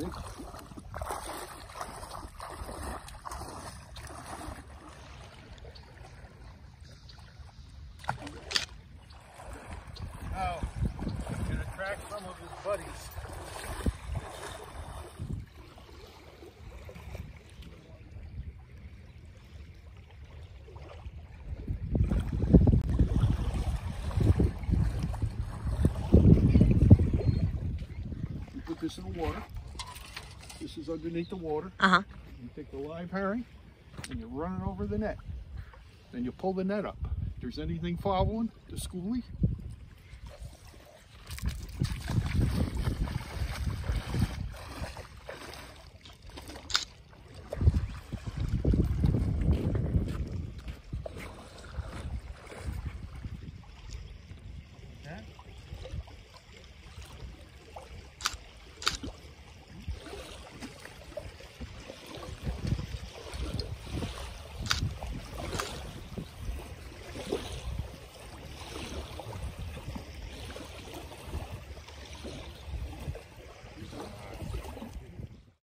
Now, you can attract some of his buddies. You put this in the water. This is underneath the water. Uh-huh. You take the live herring and you run it over the net. Then you pull the net up. If there's anything following, the schoolie,